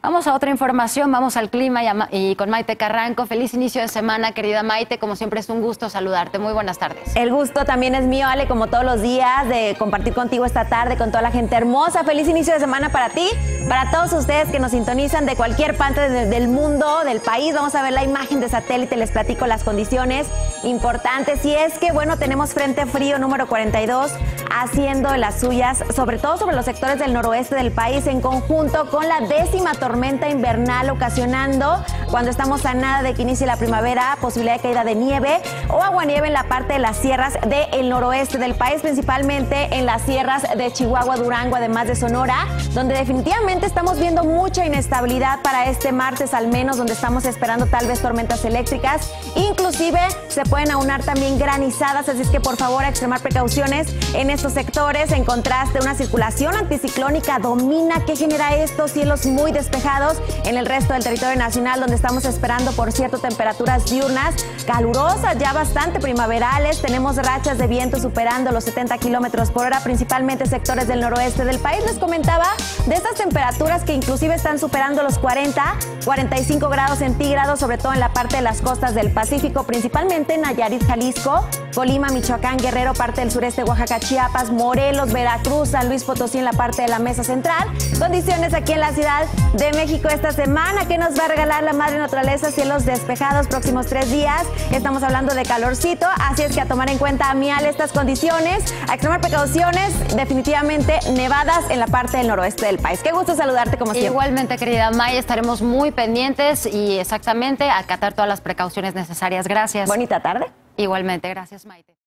Vamos a otra información, vamos al clima y con Maite Carranco. Feliz inicio de semana, querida Maite. Como siempre es un gusto saludarte. Muy buenas tardes. El gusto también es mío, Ale, como todos los días, de compartir contigo esta tarde con toda la gente hermosa. Feliz inicio de semana para ti, para todos ustedes que nos sintonizan de cualquier parte del mundo, del país. Vamos a ver la imagen de satélite, les platico las condiciones importantes. Y es que, bueno, tenemos frente frío número 42 haciendo las suyas, sobre todo sobre los sectores del noroeste del país, en conjunto con la 10ª tormenta invernal, ocasionando, cuando estamos a nada de que inicie la primavera, posibilidad de caída de nieve o aguanieve en la parte de las sierras del noroeste del país, principalmente en las sierras de Chihuahua, Durango, además de Sonora, donde definitivamente estamos viendo mucha inestabilidad para este martes, al menos, donde estamos esperando tal vez tormentas eléctricas. Inclusive se pueden aunar también granizadas, así es que por favor a extremar precauciones en estos sectores. En contraste, una circulación anticiclónica domina. ¿Qué genera esto? Cielos muy despejados en el resto del territorio nacional, donde estamos esperando, por cierto, temperaturas diurnas calurosas, ya bastante primaverales. Tenemos rachas de viento superando los 70 kilómetros por hora, principalmente sectores del noroeste del país. Les comentaba de estas temperaturas que inclusive están superando los 45 grados centígrados, sobre todo en la parte de las costas del Pacífico, principalmente en Nayarit, Jalisco, Colima, Michoacán, Guerrero, parte del sureste, Oaxaca, Chiapas, Morelos, Veracruz, San Luis Potosí, en la parte de la Mesa Central. Condiciones aquí en la Ciudad de México esta semana. ¿Qué nos va a regalar la madre naturaleza? Cielos despejados próximos 3 días. Estamos hablando de calorcito, así es que a tomar en cuenta, Mial, estas condiciones, a extremar precauciones, definitivamente nevadas en la parte del noroeste del país. Qué gusto saludarte como siempre. Igualmente, querida May, estaremos muy pendientes y exactamente acatar todas las precauciones necesarias. Gracias. Bonita tarde. Igualmente, gracias, Maite.